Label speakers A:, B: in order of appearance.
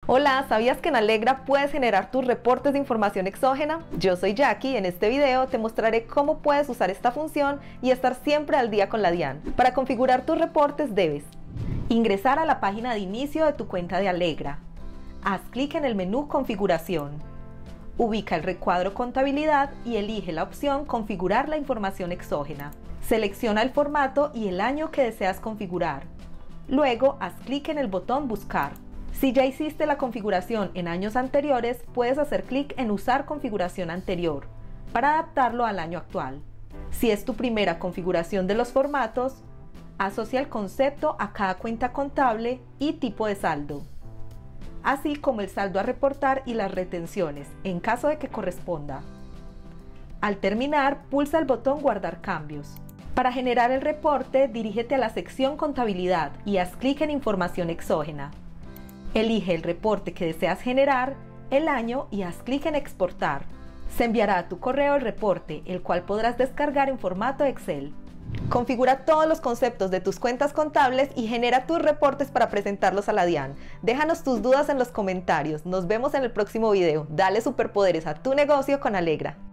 A: Hola, ¿sabías que en Alegra puedes generar tus reportes de información exógena? Yo soy Jackie y en este video te mostraré cómo puedes usar esta función y estar siempre al día con la DIAN. Para configurar tus reportes debes ingresar a la página de inicio de tu cuenta de Alegra. Haz clic en el menú Configuración. Ubica el recuadro Contabilidad y elige la opción Configurar la información exógena. Selecciona el formato y el año que deseas configurar. Luego haz clic en el botón Buscar. Si ya hiciste la configuración en años anteriores, puedes hacer clic en Usar configuración anterior para adaptarlo al año actual. Si es tu primera configuración de los formatos, asocia el concepto a cada cuenta contable y tipo de saldo, así como el saldo a reportar y las retenciones, en caso de que corresponda. Al terminar, pulsa el botón Guardar cambios. Para generar el reporte, dirígete a la sección Contabilidad y haz clic en Información exógena. Elige el reporte que deseas generar, el año y haz clic en Exportar. Se enviará a tu correo el reporte, el cual podrás descargar en formato Excel. Configura todos los conceptos de tus cuentas contables y genera tus reportes para presentarlos a la DIAN. Déjanos tus dudas en los comentarios. Nos vemos en el próximo video. Dale superpoderes a tu negocio con Alegra.